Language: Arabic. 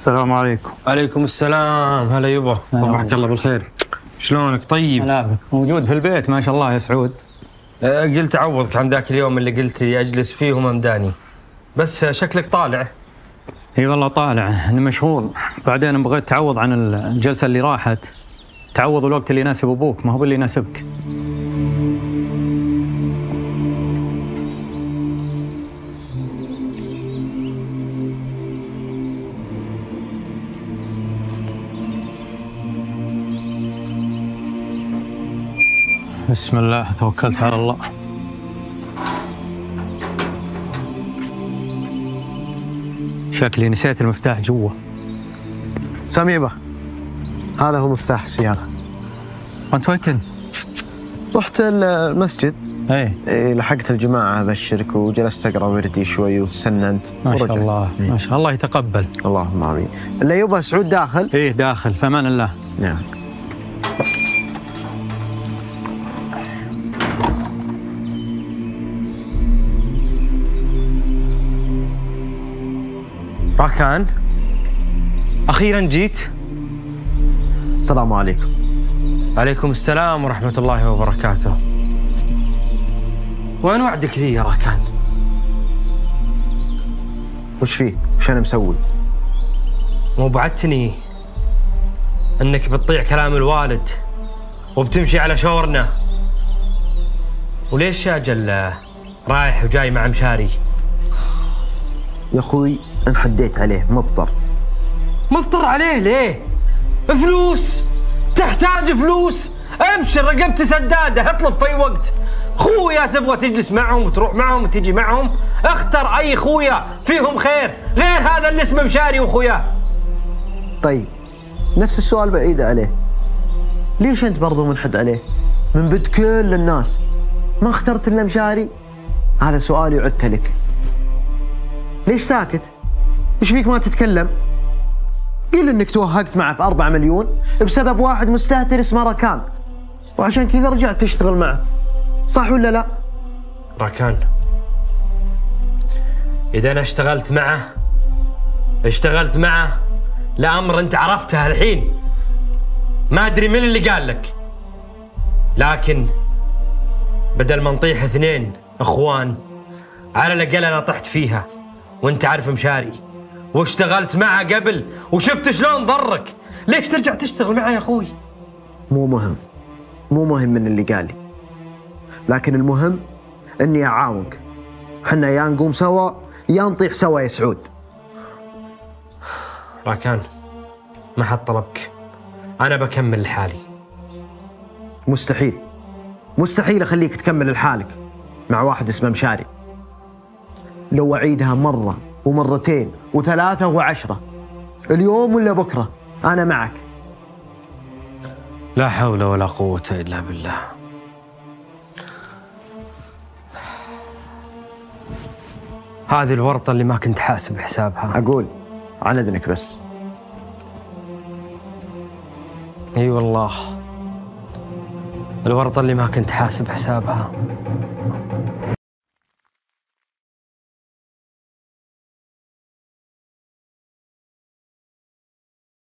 السلام عليكم. عليكم السلام. هلا يبا، صباحك الله بالخير. شلونك؟ طيب. هلا موجود في البيت ما شاء الله يا سعود. قلت اعوضك عن ذاك اليوم اللي قلت لي اجلس فيه وما مداني، بس شكلك طالع. اي والله طالع، انا مشغول. بعدين بغيت تعوض عن الجلسه اللي راحت، تعوض الوقت اللي يناسب ابوك ما هو اللي يناسبك. بسم الله توكلت على الله. شكلي نسيت المفتاح جوا. سميبة، هذا هو مفتاح السيارة. وانت وين كنت؟ رحت المسجد. ايه لحقت الجماعة أبشرك وجلست أقرأ وردي شوي وتسننت. ما شاء الله ما شاء الله يتقبل. اللهم آمين. اللي يبغى سعود داخل؟ ايه داخل في أمان الله. نعم. راكان، أخيراً جيت. السلام عليكم. عليكم السلام ورحمة الله وبركاته. وين وعدك لي يا راكان؟ وش فيه؟ وش أنا مسوي؟ مو بعدتني أنك بتطيع كلام الوالد وبتمشي على شورنا؟ وليش يا جل رايح وجاي مع مشاري؟ يا أخوي انحديت عليه، مضطر. مضطر عليه ليه؟ فلوس، تحتاج فلوس. ابشر، رقبتي سداده، اطلب في اي وقت. خويا تبغى تجلس معهم وتروح معهم وتجي معهم، اختر اي خويا فيهم خير غير هذا اللي اسمه مشاري وخوياه. طيب نفس السؤال بعيد عليه، ليش انت برضو منحد عليه؟ من بد كل الناس ما اخترت الا مشاري؟ هذا سؤالي وعدت لك. ليش ساكت؟ ايش فيك ما تتكلم؟ قل انك توهقت معه في 4 مليون بسبب واحد مستهتر اسمه راكان، وعشان كذا رجعت تشتغل معه، صح ولا لا؟ راكان، اذا انا اشتغلت معه لامر انت عرفتها الحين، ما ادري من اللي قال لك، لكن بدل ما نطيح 2 اخوان على الاقل انا طحت فيها، وانت عارف مشاري واشتغلت معه قبل وشفت شلون ضرك. ليش ترجع تشتغل معه يا اخوي؟ مو مهم من اللي قال لي، لكن المهم اني اعاونك. حنا يا نقوم سوا يا نطيح سوا يا سعود. راكان، ما حد طلبك، انا بكمل لحالي. مستحيل اخليك تكمل لحالك مع واحد اسمه مشاري. لو اعيدها مرة ومرتين و3 و10، اليوم ولا بكرة أنا معك. لا حول ولا قوة إلا بالله. هذه الورطة اللي ما كنت حاسب حسابها. أقول عن إذنك بس. اي والله، الورطة اللي ما كنت حاسب حسابها.